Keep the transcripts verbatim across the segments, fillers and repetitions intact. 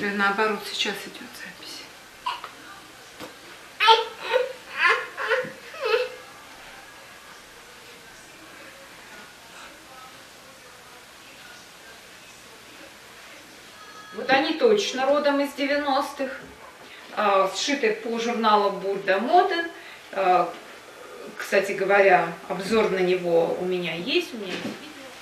Или наоборот сейчас идет запись? Вот они точно родом из девяностых, э, сшиты по журналу Бурда Моден. Э, кстати говоря, обзор на него у меня есть, у меня есть видео.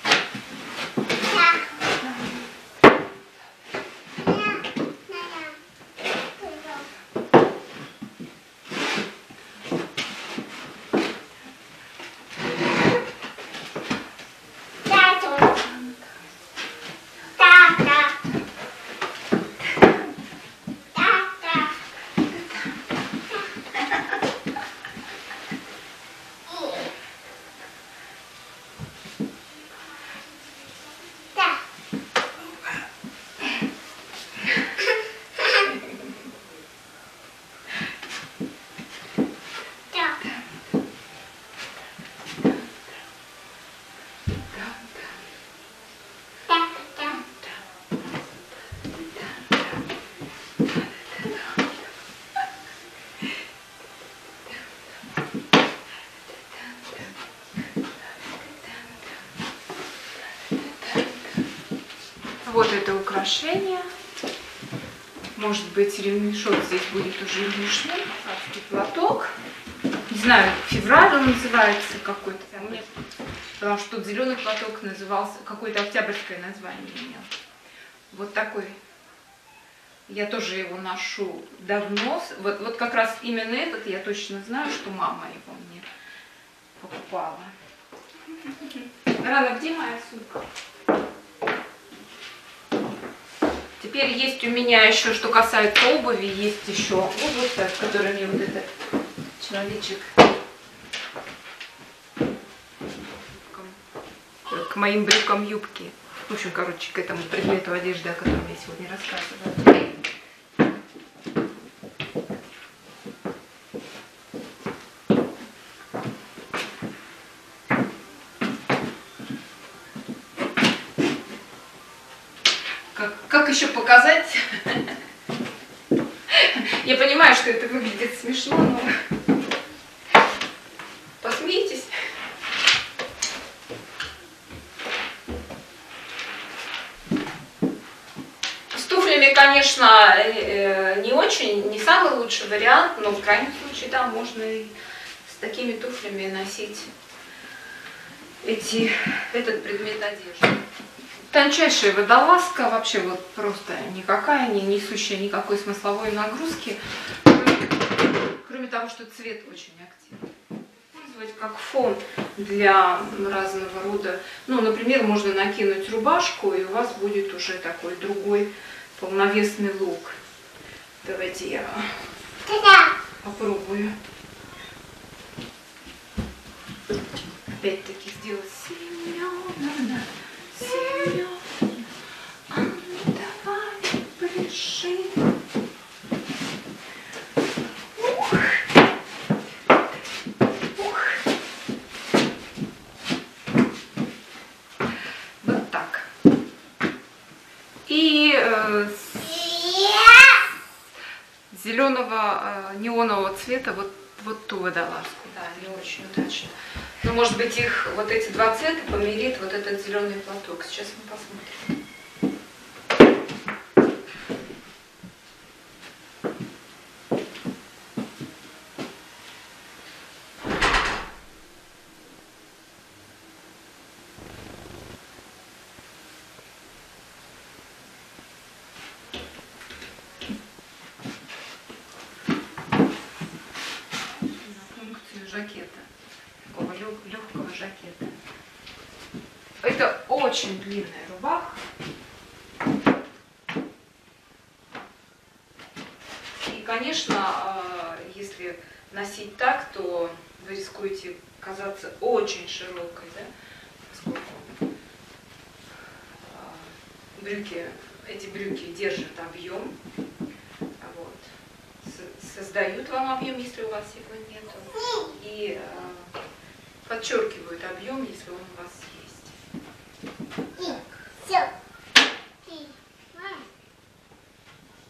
Вот это украшение. Может быть, ремешок здесь будет уже лишним. Адский платок. Не знаю, февраль он называется какой-то. Потому что тут зеленый платок назывался, какое-то октябрьское название имел. Вот такой. Я тоже его ношу давно. Вот, вот как раз именно этот я точно знаю, что мама его мне покупала. Рано, где моя сумка? Теперь есть у меня еще, что касается обуви, есть еще обувь, в которой мне вот этот человечек к моим брюкам юбки. В общем, короче, к этому предмету одежды, о котором я сегодня рассказывала. Как, как еще показать? Я понимаю, что это выглядит смешно, но посмейтесь. С туфлями, конечно, не очень, не самый лучший вариант, но в крайнем случае, да, можно и с такими туфлями носить эти, этот предмет одежды. Тончайшая водолазка, вообще вот просто никакая, не несущая никакой смысловой нагрузки, кроме того, что цвет очень активный. Использовать как фон для разного рода, ну, например, можно накинуть рубашку, и у вас будет уже такой другой полновесный лук. Давайте я попробую. Опять-таки сделать Семёна. Семёна, а ну давай, пляши. Ух. Ух. Вот так. И э, зеленого э, неонового цвета вот, вот ту водолазку. Да, не очень удачно. Но, может быть, их вот эти два цвета помирит вот этот зеленый платок. Сейчас мы посмотрим. На функцию жакета. Такого легкого жакета. Это очень длинная рубаха. И, конечно, если носить так, то вы рискуете казаться очень широкой, да? Поскольку брюки, эти брюки держат объем, вот, создают вам объем, если у вас его нет, и э, подчеркивают объем, если он у вас есть. Так.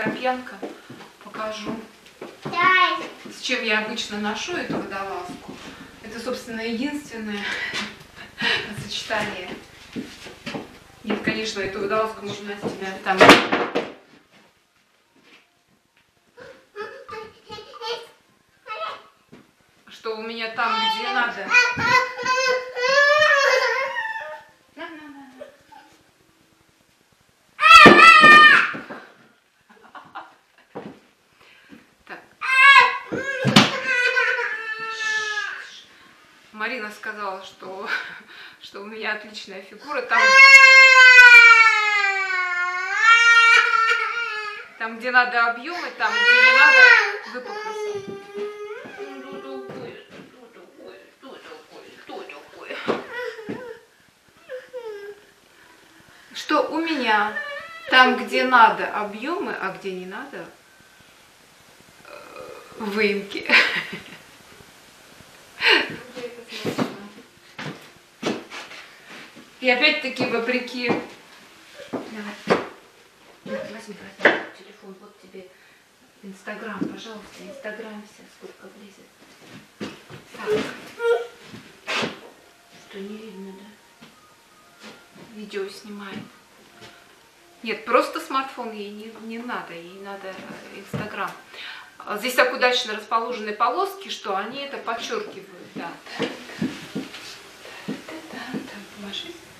такая пьянка. Покажу, с чем я обычно ношу эту водолазку. Это, собственно, единственное сочетание. Нет, конечно, эту водолазку можно на себя там. Что у меня там, где надо. Марина сказала, что, что у меня отличная фигура. Там, там, где надо объемы, там, где не надо выпуклость. Что у меня там, где надо объемы, а где не надо выемки. И опять-таки, вопреки... Давай. Возьми, возьми телефон, вот тебе Инстаграм, пожалуйста, Инстаграм вся, сколько влезет. Так. Что, не видно, да? Видео снимает. Нет, просто смартфон ей не, не надо, ей надо Инстаграм. Здесь так удачно расположены полоски, что они это подчеркивают, да. Там, помашись.